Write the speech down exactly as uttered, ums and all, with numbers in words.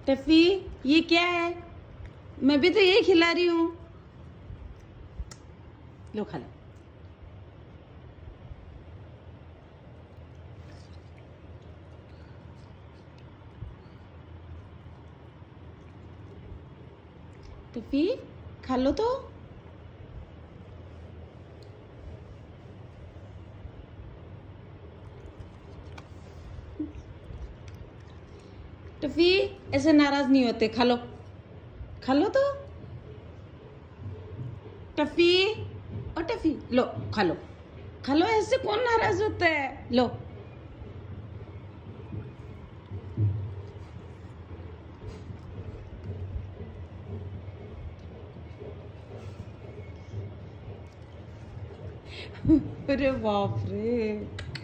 Tuffy, ये क्या है? मैं भी तो ये खिला रही हूँ। लो खा लो। टफी, खा लो तो। टफी, ऐसे नाराज नहीं होते, खा लो। खा लो तो। टफी और टफी, लो खा लो। खा लो, ऐसे कौन नाराज होता है? लो। अरे बाप रे।